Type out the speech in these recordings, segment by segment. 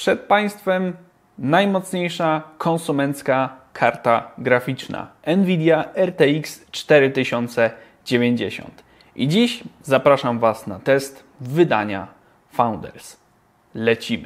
Przed Państwem najmocniejsza konsumencka karta graficzna Nvidia RTX 4090. I dziś zapraszam Was na test wydania Founders. Lecimy!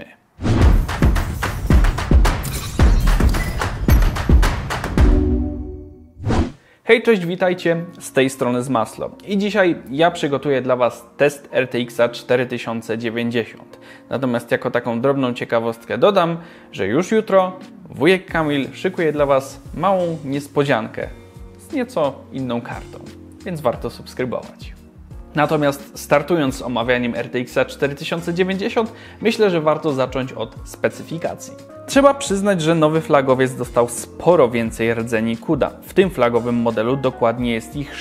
Hej, cześć, witajcie, z tej strony z Maslo. I dzisiaj ja przygotuję dla Was test RTX 4090. Natomiast jako taką drobną ciekawostkę dodam, że już jutro wujek Kamil szykuje dla Was małą niespodziankę z nieco inną kartą, więc warto subskrybować. Natomiast startując z omawianiem RTX 4090, myślę, że warto zacząć od specyfikacji. Trzeba przyznać, że nowy flagowiec dostał sporo więcej rdzeni CUDA. W tym flagowym modelu dokładnie jest ich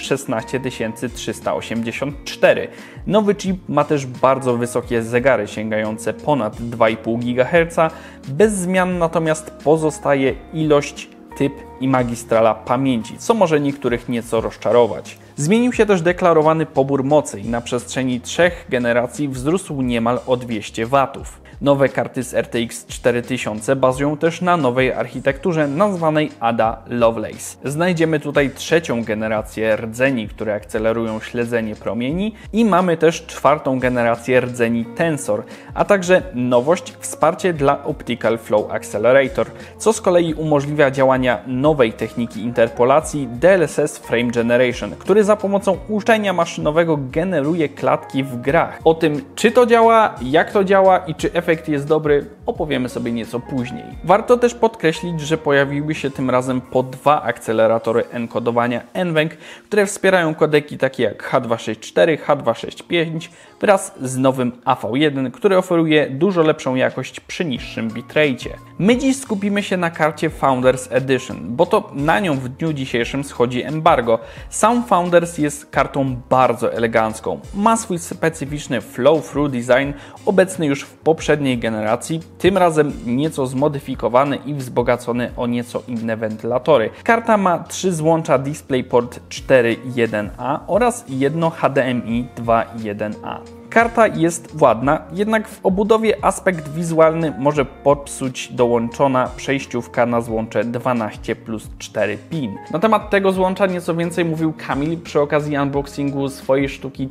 16384. Nowy chip ma też bardzo wysokie zegary sięgające ponad 2,5 GHz. Bez zmian natomiast pozostaje ilość, typ i magistrala pamięci, co może niektórych nieco rozczarować. Zmienił się też deklarowany pobór mocy i na przestrzeni 3 generacji wzrósł niemal o 200 W. Nowe karty z RTX 4000 bazują też na nowej architekturze nazwanej Ada Lovelace. Znajdziemy tutaj trzecią generację rdzeni, które akcelerują śledzenie promieni, i mamy też czwartą generację rdzeni Tensor, a także nowość, wsparcie dla Optical Flow Accelerator, co z kolei umożliwia działania nowej techniki interpolacji DLSS Frame Generation, który za pomocą uczenia maszynowego generuje klatki w grach. O tym, czy to działa, jak to działa i czy efekt jest dobry, opowiemy sobie nieco później. Warto też podkreślić, że pojawiły się tym razem po dwa akceleratory enkodowania NVENC, które wspierają kodeki takie jak H264, H265 wraz z nowym AV1, który oferuje dużo lepszą jakość przy niższym bitrate'cie. My dziś skupimy się na karcie Founders Edition, bo to na nią w dniu dzisiejszym schodzi embargo. Sam Founders jest kartą bardzo elegancką. Ma swój specyficzny flow-through design, obecny już w poprzedniej generacji, tym razem nieco zmodyfikowany i wzbogacony o nieco inne wentylatory. Karta ma 3 złącza DisplayPort 4.1a oraz jedno HDMI 2.1a. Karta jest ładna, jednak w obudowie aspekt wizualny może popsuć dołączona przejściówka na złącze 12+4 pin. Na temat tego złącza nieco więcej mówił Kamil przy okazji unboxingu swojej sztuki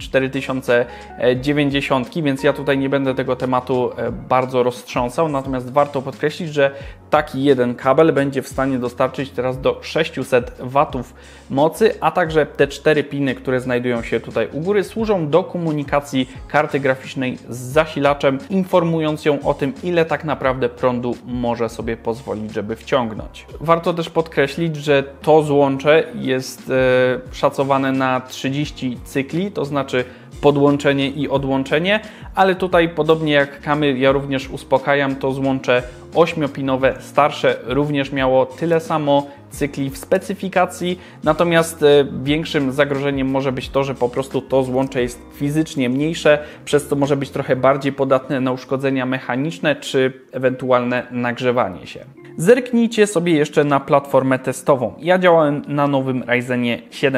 4090, więc ja tutaj nie będę tego tematu bardzo roztrząsał, natomiast warto podkreślić, że taki jeden kabel będzie w stanie dostarczyć teraz do 600 W mocy, a także te 4 piny, które znajdują się tutaj u góry, służą do komunikacji karty graficznej z zasilaczem, informując ją o tym, ile tak naprawdę prądu może sobie pozwolić, żeby wciągnąć. Warto też podkreślić, że to złącze jest szacowane na 30 cykli, to znaczy podłączenie i odłączenie, ale tutaj podobnie jak Kamil, ja również uspokajam, to złącze 8-pinowe starsze również miało tyle samo cykli w specyfikacji, natomiast większym zagrożeniem może być to, że po prostu to złącze jest fizycznie mniejsze, przez co może być trochę bardziej podatne na uszkodzenia mechaniczne czy ewentualne nagrzewanie się. Zerknijcie sobie jeszcze na platformę testową. Ja działałem na nowym Ryzenie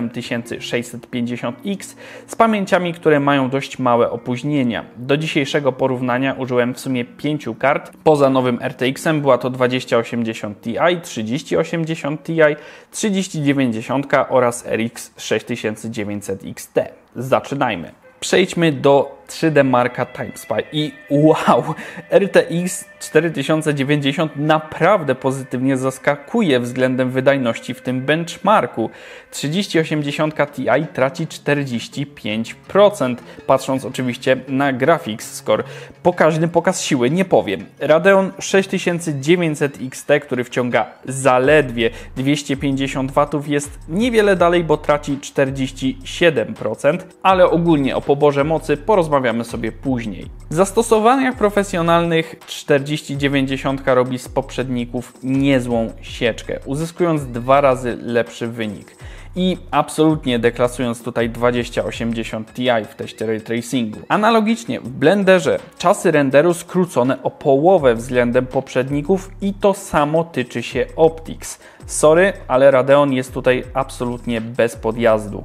7650X z pamięciami, które mają dość małe opóźnienia. Do dzisiejszego porównania użyłem w sumie 5 kart. Poza nowym RTX-em była to 2080 Ti, 3080 Ti, 3090 oraz RX 6900 XT. Zaczynajmy. Przejdźmy do 3D Marka TimeSpy i wow, RTX 4090 naprawdę pozytywnie zaskakuje względem wydajności w tym benchmarku. 3080 Ti traci 45%, patrząc oczywiście na Graphics Score. Pokaźny pokaz siły, nie powiem. Radeon 6900 XT, który wciąga zaledwie 250 W, jest niewiele dalej, bo traci 47%, ale ogólnie o poborze mocy porozmawiamy sobie później. W zastosowaniach profesjonalnych 4090 robi z poprzedników niezłą sieczkę, uzyskując 2 razy lepszy wynik. I absolutnie deklasując tutaj 2080 Ti w teście ray tracingu. Analogicznie w Blenderze czasy renderu skrócone o połowę względem poprzedników i to samo tyczy się Optics. Sorry, ale Radeon jest tutaj absolutnie bez podjazdu.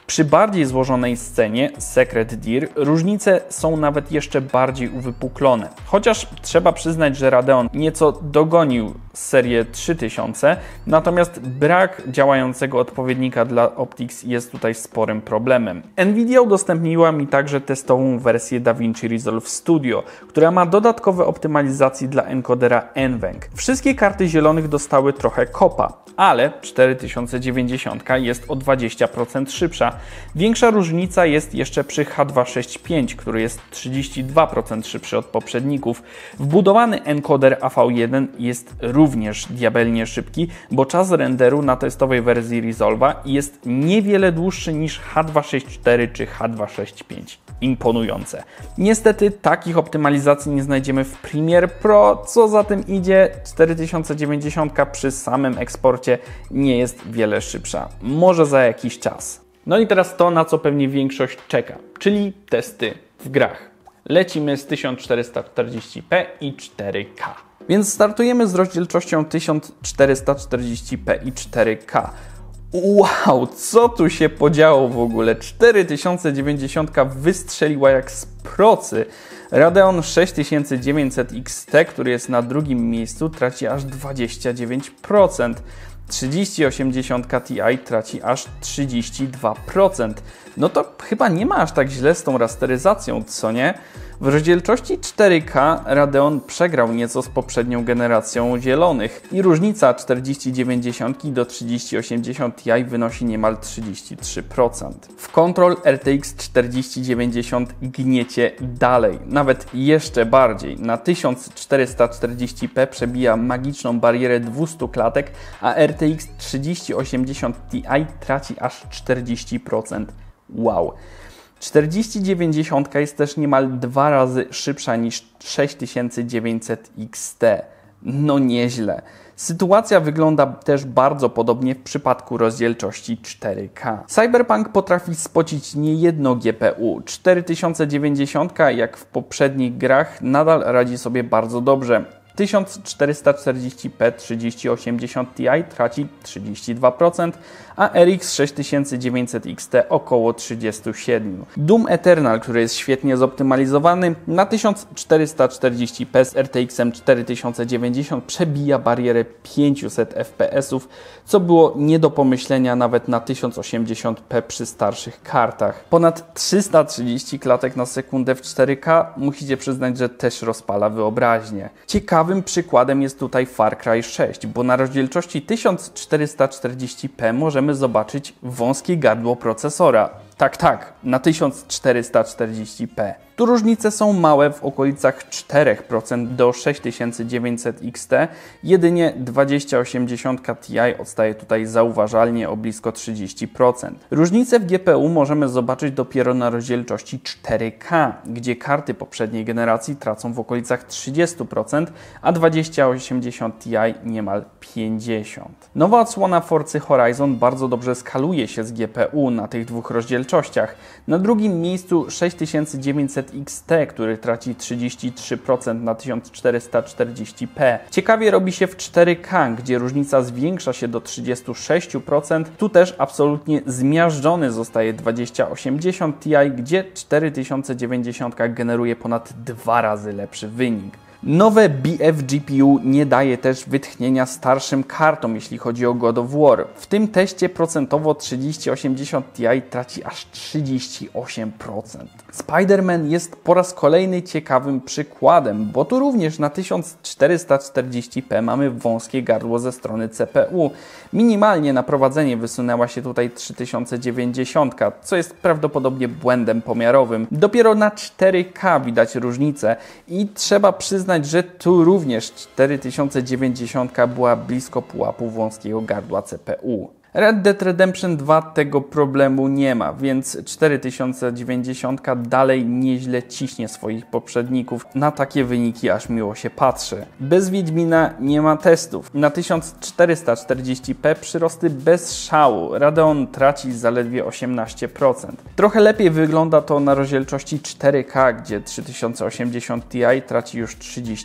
Przy bardziej złożonej scenie Secret Deer różnice są nawet jeszcze bardziej uwypuklone. Chociaż trzeba przyznać, że Radeon nieco dogonił serię 3000, natomiast brak działającego odpowiednika dla Optix jest tutaj sporym problemem. Nvidia udostępniła mi także testową wersję DaVinci Resolve Studio, która ma dodatkowe optymalizacje dla encodera NVENC. Wszystkie karty zielonych dostały trochę kopa, ale 4090 jest o 20% szybsza. Większa różnica jest jeszcze przy H265, który jest 32% szybszy od poprzedników. Wbudowany encoder AV1 jest również diabelnie szybki, bo czas renderu na testowej wersji Resolve'a jest niewiele dłuższy niż H264 czy H265. Imponujące. Niestety takich optymalizacji nie znajdziemy w Premiere Pro, co za tym idzie 4090 przy samym eksporcie nie jest wiele szybsza. Może za jakiś czas. No i teraz to, na co pewnie większość czeka, czyli testy w grach. Lecimy z 1440p i 4K. Więc startujemy z rozdzielczością 1440p i 4K. Wow, co tu się podziało w ogóle? 4090 wystrzeliła jak z procy. Radeon 6900 XT, który jest na drugim miejscu, traci aż 29%. 3080 Ti traci aż 32%. No to chyba nie ma aż tak źle z tą rasteryzacją, co nie? W rozdzielczości 4K Radeon przegrał nieco z poprzednią generacją zielonych i różnica 4090 do 3080 Ti wynosi niemal 33%. W Control RTX 4090 gniecie dalej, nawet jeszcze bardziej. Na 1440p przebija magiczną barierę 200 klatek, a RTX 3080 Ti traci aż 40%. Wow! 4090 jest też niemal 2 razy szybsza niż 6900 XT. No nieźle. Sytuacja wygląda też bardzo podobnie w przypadku rozdzielczości 4K. Cyberpunk potrafi spocić niejedno GPU. 4090, jak w poprzednich grach, nadal radzi sobie bardzo dobrze. 1440p 3080 Ti traci 32%, a RX 6900 XT około 37%. Doom Eternal, który jest świetnie zoptymalizowany, na 1440p z RTX 4090 przebija barierę 500 fps, co było nie do pomyślenia nawet na 1080p przy starszych kartach. Ponad 330 klatek na sekundę w 4K musicie przyznać, że też rozpala wyobraźnię. Ciekawym przykładem jest tutaj Far Cry 6, bo na rozdzielczości 1440p możemy zobaczyć wąskie gardło procesora. Tak, na 1440p. Tu różnice są małe, w okolicach 4% do 6900 XT. Jedynie 2080 Ti odstaje tutaj zauważalnie o blisko 30%. Różnice w GPU możemy zobaczyć dopiero na rozdzielczości 4K, gdzie karty poprzedniej generacji tracą w okolicach 30%, a 2080 Ti niemal 50%. Nowa odsłona Forcy Horizon bardzo dobrze skaluje się z GPU na tych dwóch rozdzielczościach. Na drugim miejscu 6900 XT, który traci 33% na 1440p. Ciekawie robi się w 4K, gdzie różnica zwiększa się do 36%. Tu też absolutnie zmiażdżony zostaje 2080 Ti, gdzie 4090 generuje ponad 2 razy lepszy wynik. Nowe BF GPU nie daje też wytchnienia starszym kartom, jeśli chodzi o God of War. W tym teście procentowo 3080 Ti traci aż 38%. Spider-Man jest po raz kolejny ciekawym przykładem, bo tu również na 1440p mamy wąskie gardło ze strony CPU. Minimalnie na prowadzenie wysunęła się tutaj 3090, co jest prawdopodobnie błędem pomiarowym. Dopiero na 4K widać różnicę i trzeba przyznać, że tu również 4090 była blisko pułapu wąskiego gardła CPU. Red Dead Redemption 2 tego problemu nie ma, więc 4090 dalej nieźle ciśnie swoich poprzedników. Na takie wyniki aż miło się patrzy. Bez Wiedźmina nie ma testów. Na 1440p przyrosty bez szału. Radeon traci zaledwie 18%. Trochę lepiej wygląda to na rozdzielczości 4K, gdzie 3080 Ti traci już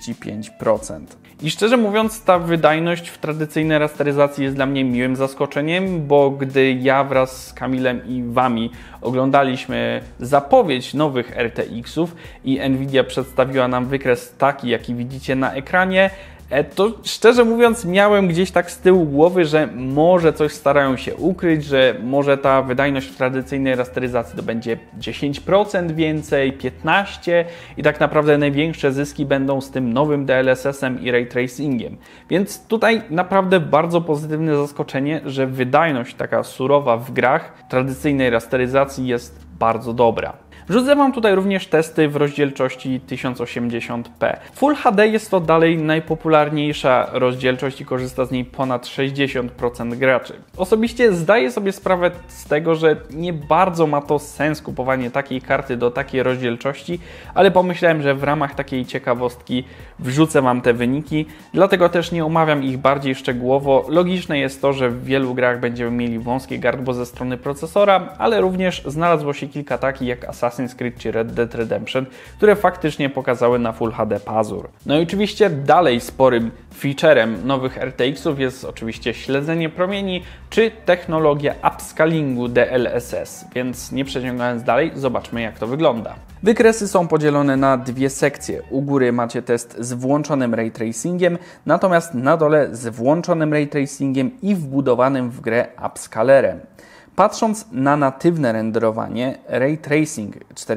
35%. I szczerze mówiąc, ta wydajność w tradycyjnej rasteryzacji jest dla mnie miłym zaskoczeniem zaskoczeniem, bo gdy ja wraz z Kamilem i Wami oglądaliśmy zapowiedź nowych RTX-ów i Nvidia przedstawiła nam wykres taki, jaki widzicie na ekranie, to szczerze mówiąc miałem gdzieś tak z tyłu głowy, że może coś starają się ukryć, że może ta wydajność w tradycyjnej rasteryzacji to będzie 10% więcej, 15% i tak naprawdę największe zyski będą z tym nowym DLSS-em i Ray Tracingiem. Więc tutaj naprawdę bardzo pozytywne zaskoczenie, że wydajność taka surowa w grach tradycyjnej rasteryzacji jest bardzo dobra. Wrzucę Wam tutaj również testy w rozdzielczości 1080p. Full HD jest to dalej najpopularniejsza rozdzielczość i korzysta z niej ponad 60% graczy. Osobiście zdaję sobie sprawę z tego, że nie bardzo ma to sens kupowanie takiej karty do takiej rozdzielczości, ale pomyślałem, że w ramach takiej ciekawostki wrzucę Wam te wyniki, dlatego też nie omawiam ich bardziej szczegółowo. Logiczne jest to, że w wielu grach będziemy mieli wąskie gardło ze strony procesora, ale również znalazło się kilka takich jak Assassin's Creed czy Red Dead Redemption, które faktycznie pokazały na Full HD pazur. No i oczywiście dalej sporym featurem nowych RTX-ów jest oczywiście śledzenie promieni czy technologia upscalingu DLSS, więc nie przeciągając dalej, zobaczmy jak to wygląda. Wykresy są podzielone na dwie sekcje. U góry macie test z włączonym Ray Tracingiem, natomiast na dole z włączonym Ray Tracingiem i wbudowanym w grę upscalerem. Patrząc na natywne renderowanie, Ray Tracing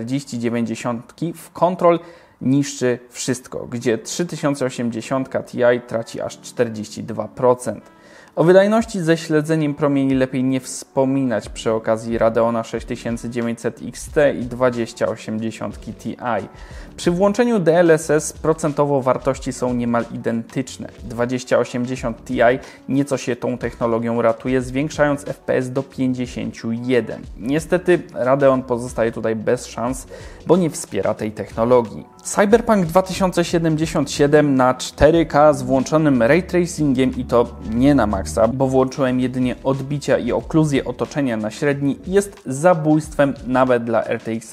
4090 w Control niszczy wszystko, gdzie 3080 Ti traci aż 42%. O wydajności ze śledzeniem promieni lepiej nie wspominać przy okazji Radeona 6900 XT i 2080 Ti. Przy włączeniu DLSS procentowo wartości są niemal identyczne. 2080 Ti nieco się tą technologią ratuje, zwiększając FPS do 51. Niestety Radeon pozostaje tutaj bez szans, bo nie wspiera tej technologii. Cyberpunk 2077 na 4K z włączonym Ray Tracingiem i to nie na maksa, bo włączyłem jedynie odbicia i okluzję otoczenia na średni, jest zabójstwem nawet dla RTX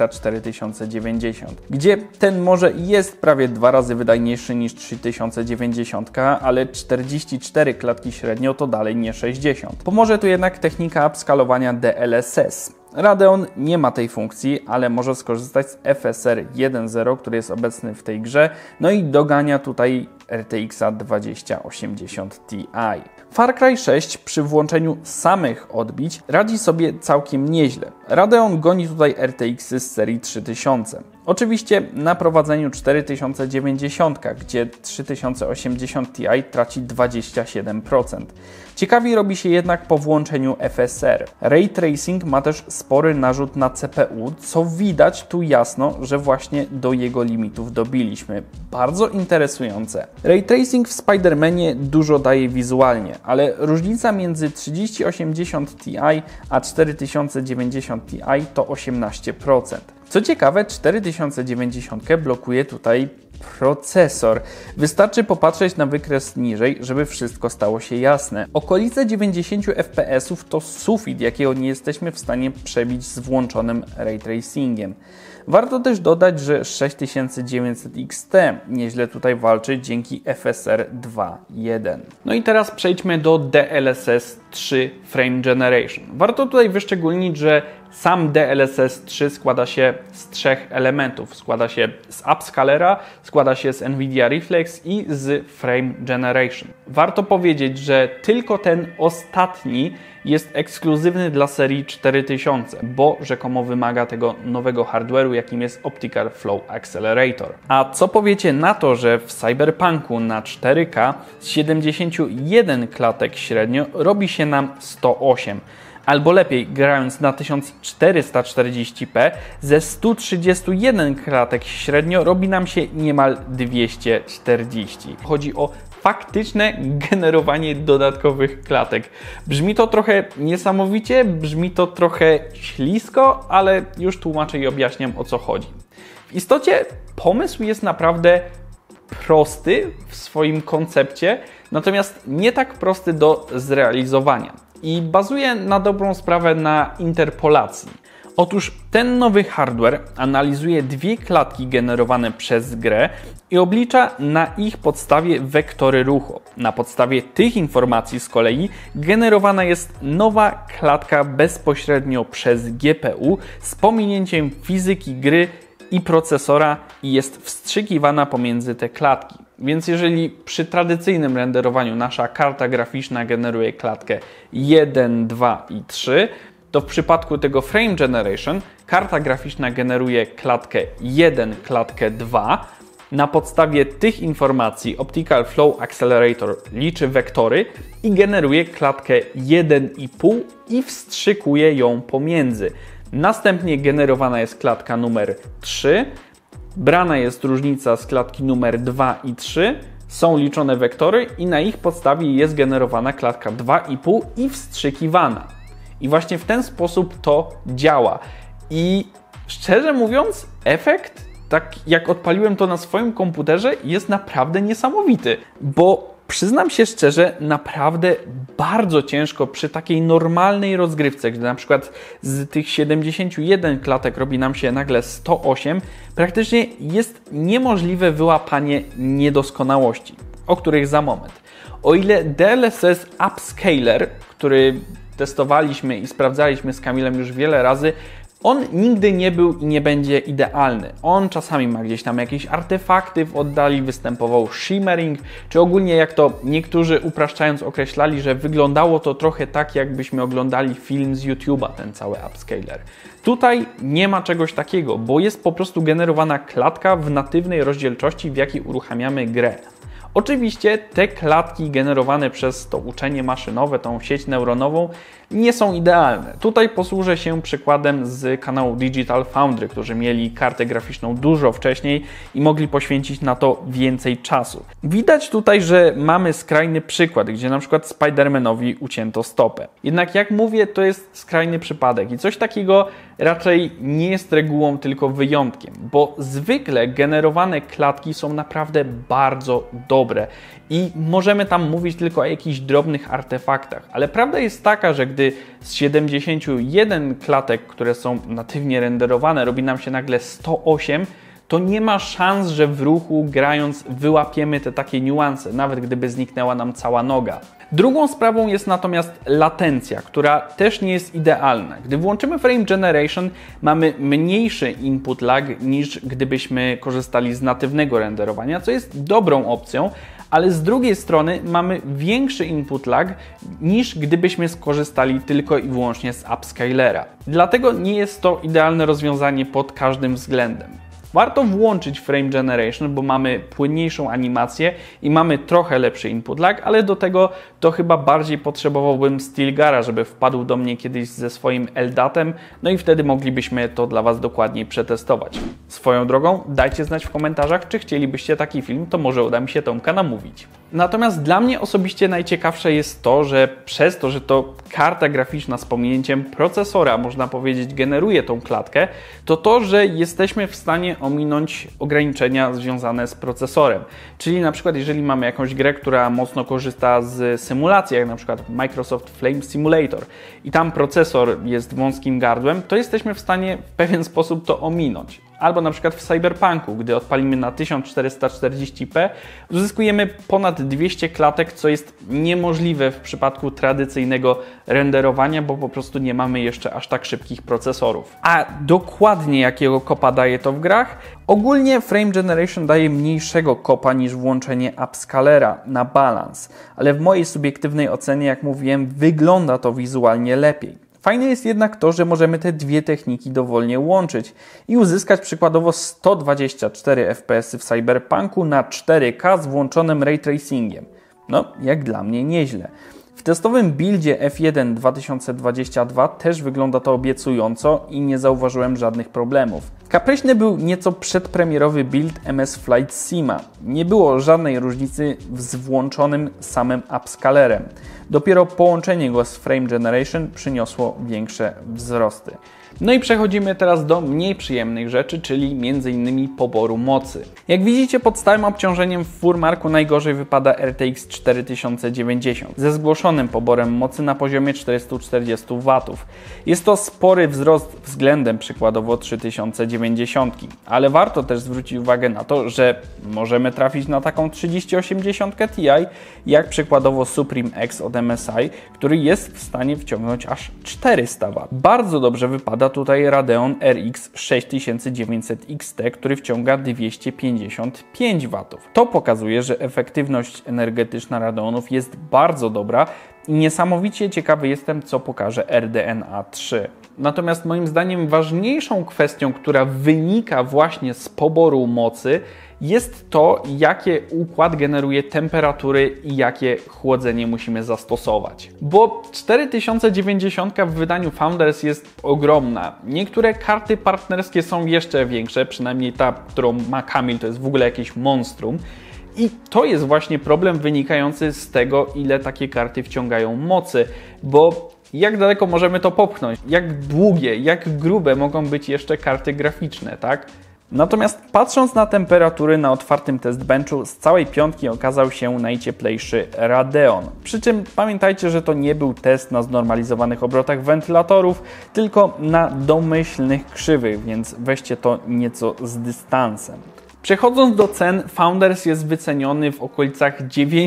4090, gdzie ten może jest prawie 2 razy wydajniejszy niż 3090, ale 44 klatki średnio to dalej nie 60. Pomoże tu jednak technika upskalowania DLSS. Radeon nie ma tej funkcji, ale może skorzystać z FSR 1.0, który jest obecny w tej grze, no i dogania tutaj RTX 2080 Ti. Far Cry 6 przy włączeniu samych odbić radzi sobie całkiem nieźle. Radeon goni tutaj RTX-y z serii 3000. Oczywiście na prowadzeniu 4090, gdzie 3080 Ti traci 27%. Ciekawiej robi się jednak po włączeniu FSR. Ray Tracing ma też spory narzut na CPU, co widać tu jasno, że właśnie do jego limitów dobiliśmy. Bardzo interesujące. Ray Tracing w Spider-Manie dużo daje wizualnie, ale różnica między 3080 Ti a 4090 Ti to 18%. Co ciekawe, 4090 blokuje tutaj procesor. Wystarczy popatrzeć na wykres niżej, żeby wszystko stało się jasne. Okolice 90 fps to sufit, jakiego nie jesteśmy w stanie przebić z włączonym Ray Tracingiem. Warto też dodać, że 6900 XT nieźle tutaj walczy dzięki FSR 2.1. No i teraz przejdźmy do DLSS 3 Frame Generation. Warto tutaj wyszczególnić, że sam DLSS 3 składa się z 3 elementów. Składa się z upscalera, składa się z Nvidia Reflex i z Frame Generation. Warto powiedzieć, że tylko ten ostatni jest ekskluzywny dla serii 4000, bo rzekomo wymaga tego nowego hardware'u, jakim jest Optical Flow Accelerator. A co powiecie na to, że w Cyberpunku na 4K z 71 klatek średnio robi się nam 108? Albo lepiej, grając na 1440p, ze 131 klatek średnio robi nam się niemal 240. Chodzi o faktyczne generowanie dodatkowych klatek. Brzmi to trochę niesamowicie, brzmi to trochę ślisko, ale już tłumaczę i objaśniam, o co chodzi. W istocie pomysł jest naprawdę prosty w swoim koncepcie, natomiast nie tak prosty do zrealizowania. I bazuje na dobrą sprawę na interpolacji. Otóż ten nowy hardware analizuje dwie klatki generowane przez grę i oblicza na ich podstawie wektory ruchu. Na podstawie tych informacji z kolei generowana jest nowa klatka bezpośrednio przez GPU z pominięciem fizyki gry i procesora i jest wstrzykiwana pomiędzy te klatki. Więc jeżeli przy tradycyjnym renderowaniu nasza karta graficzna generuje klatkę 1, 2 i 3, to w przypadku tego Frame Generation karta graficzna generuje klatkę 1, klatkę 2. Na podstawie tych informacji Optical Flow Accelerator liczy wektory i generuje klatkę 1,5 i wstrzykuje ją pomiędzy. Następnie generowana jest klatka numer 3, brana jest różnica z klatki numer 2 i 3, są liczone wektory i na ich podstawie jest generowana klatka 2,5 i wstrzykiwana. I właśnie w ten sposób to działa. I szczerze mówiąc, efekt, tak jak odpaliłem to na swoim komputerze, jest naprawdę niesamowity, bo przyznam się szczerze, naprawdę bardzo ciężko przy takiej normalnej rozgrywce, gdy na przykład z tych 71 klatek robi nam się nagle 108, praktycznie jest niemożliwe wyłapanie niedoskonałości, o których za moment. O ile DLSS Upscaler, który testowaliśmy i sprawdzaliśmy z Kamilem już wiele razy, on nigdy nie był i nie będzie idealny. On czasami ma gdzieś tam jakieś artefakty w oddali, występował shimmering, czy ogólnie jak to niektórzy upraszczając określali, że wyglądało to trochę tak, jakbyśmy oglądali film z YouTube'a, ten cały upscaler. Tutaj nie ma czegoś takiego, bo jest po prostu generowana klatka w natywnej rozdzielczości, w jakiej uruchamiamy grę. Oczywiście te klatki generowane przez to uczenie maszynowe, tą sieć neuronową, nie są idealne. Tutaj posłużę się przykładem z kanału Digital Foundry, którzy mieli kartę graficzną dużo wcześniej i mogli poświęcić na to więcej czasu. Widać tutaj, że mamy skrajny przykład, gdzie na przykład Spider-Manowi ucięto stopę. Jednak jak mówię, to jest skrajny przypadek i coś takiego raczej nie jest regułą, tylko wyjątkiem, bo zwykle generowane klatki są naprawdę bardzo dobre i możemy tam mówić tylko o jakichś drobnych artefaktach, ale prawda jest taka, że gdy z 71 klatek, które są natywnie renderowane, robi nam się nagle 108, to nie ma szans, że w ruchu grając wyłapiemy te takie niuanse, nawet gdyby zniknęła nam cała noga. Drugą sprawą jest natomiast latencja, która też nie jest idealna. Gdy włączymy Frame Generation, mamy mniejszy input lag niż gdybyśmy korzystali z natywnego renderowania, co jest dobrą opcją, ale z drugiej strony mamy większy input lag niż gdybyśmy skorzystali tylko i wyłącznie z upscalera. Dlatego nie jest to idealne rozwiązanie pod każdym względem. Warto włączyć Frame Generation, bo mamy płynniejszą animację i mamy trochę lepszy input lag, ale do tego to chyba bardziej potrzebowałbym Stilgara, żeby wpadł do mnie kiedyś ze swoim LDAT-em, no i wtedy moglibyśmy to dla Was dokładniej przetestować. Swoją drogą, dajcie znać w komentarzach, czy chcielibyście taki film, to może uda mi się Tomka namówić. Natomiast dla mnie osobiście najciekawsze jest to, że przez to, że to karta graficzna z pominięciem procesora, można powiedzieć, generuje tą klatkę, to, że jesteśmy w stanie ominąć ograniczenia związane z procesorem. Czyli na przykład jeżeli mamy jakąś grę, która mocno korzysta z symulacji, jak na przykład Microsoft Flight Simulator i tam procesor jest wąskim gardłem, to jesteśmy w stanie w pewien sposób to ominąć. Albo na przykład w Cyberpunku, gdy odpalimy na 1440p, uzyskujemy ponad 200 klatek, co jest niemożliwe w przypadku tradycyjnego renderowania, bo po prostu nie mamy jeszcze aż tak szybkich procesorów. A dokładnie jakiego kopa daje to w grach? Ogólnie Frame Generation daje mniejszego kopa niż włączenie upscalera na balans, ale w mojej subiektywnej ocenie, jak mówiłem, wygląda to wizualnie lepiej. Fajne jest jednak to, że możemy te dwie techniki dowolnie łączyć i uzyskać przykładowo 124 FPS w Cyberpunku na 4K z włączonym ray tracingiem. No, jak dla mnie nieźle. W testowym buildzie F1 2022 też wygląda to obiecująco i nie zauważyłem żadnych problemów. Kapryśny był nieco przedpremierowy build MS Flight Sima. Nie było żadnej różnicy z włączonym samym upscalerem. Dopiero połączenie go z Frame Generation przyniosło większe wzrosty. No i przechodzimy teraz do mniej przyjemnych rzeczy, czyli m.in. poboru mocy. Jak widzicie, pod stałym obciążeniem w Furmarku najgorzej wypada RTX 4090 ze zgłoszonym poborem mocy na poziomie 440 W. Jest to spory wzrost względem przykładowo 3090, ale warto też zwrócić uwagę na to, że możemy trafić na taką 3080 Ti, jak przykładowo Supreme X od MSI, który jest w stanie wciągnąć aż 400 W. Bardzo dobrze wypada tutaj Radeon RX 6900 XT, który wciąga 255 W. To pokazuje, że efektywność energetyczna Radeonów jest bardzo dobra i niesamowicie ciekawy jestem, co pokaże RDNA 3. Natomiast moim zdaniem ważniejszą kwestią, która wynika właśnie z poboru mocy, jest to, jaki układ generuje temperatury i jakie chłodzenie musimy zastosować. Bo 4090 w wydaniu Founders jest ogromna. Niektóre karty partnerskie są jeszcze większe, przynajmniej ta, którą ma Kamil, to jest w ogóle jakieś monstrum. I to jest właśnie problem wynikający z tego, ile takie karty wciągają mocy, bo jak daleko możemy to popchnąć? Jak długie, jak grube mogą być jeszcze karty graficzne, tak? Natomiast patrząc na temperatury na otwartym testbenchu, z całej piątki okazał się najcieplejszy Radeon. Przy czym pamiętajcie, że to nie był test na znormalizowanych obrotach wentylatorów, tylko na domyślnych krzywych, więc weźcie to nieco z dystansem. Przechodząc do cen, Founders jest wyceniony w okolicach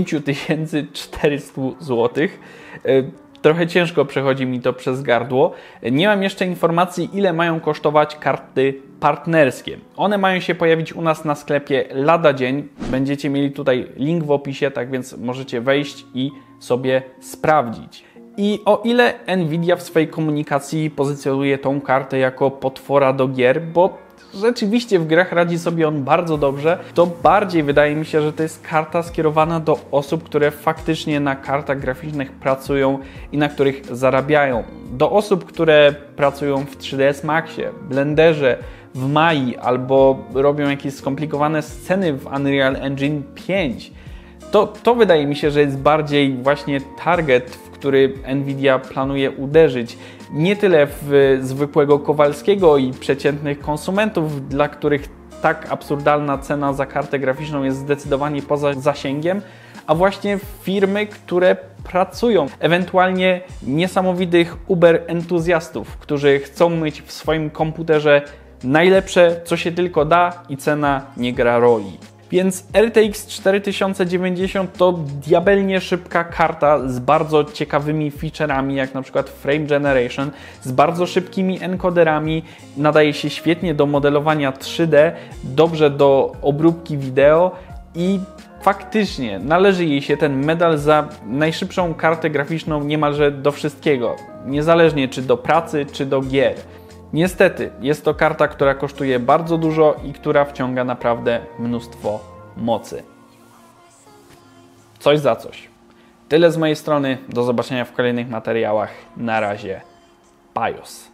9400 zł. Trochę ciężko przechodzi mi to przez gardło. Nie mam jeszcze informacji, ile mają kosztować karty partnerskie. One mają się pojawić u nas na sklepie lada dzień. Będziecie mieli tutaj link w opisie, tak więc możecie wejść i sobie sprawdzić. I o ile Nvidia w swojej komunikacji pozycjonuje tą kartę jako potwora do gier, bo rzeczywiście w grach radzi sobie on bardzo dobrze, to bardziej wydaje mi się, że to jest karta skierowana do osób, które faktycznie na kartach graficznych pracują i na których zarabiają. Do osób, które pracują w 3ds Maxie, Blenderze, w Mai albo robią jakieś skomplikowane sceny w Unreal Engine 5. To wydaje mi się, że jest bardziej właśnie target, w który Nvidia planuje uderzyć. Nie tyle w zwykłego Kowalskiego i przeciętnych konsumentów, dla których tak absurdalna cena za kartę graficzną jest zdecydowanie poza zasięgiem, a właśnie w firmy, które pracują, ewentualnie niesamowitych Uber entuzjastów, którzy chcą mieć w swoim komputerze najlepsze, co się tylko da i cena nie gra roli. Więc RTX 4090 to diabelnie szybka karta z bardzo ciekawymi feature'ami, jak na przykład Frame Generation, z bardzo szybkimi encoderami, nadaje się świetnie do modelowania 3D, dobrze do obróbki wideo i faktycznie należy jej się ten medal za najszybszą kartę graficzną niemalże do wszystkiego, niezależnie czy do pracy, czy do gier. Niestety, jest to karta, która kosztuje bardzo dużo i która wciąga naprawdę mnóstwo mocy. Coś za coś. Tyle z mojej strony. Do zobaczenia w kolejnych materiałach. Na razie. Pajos.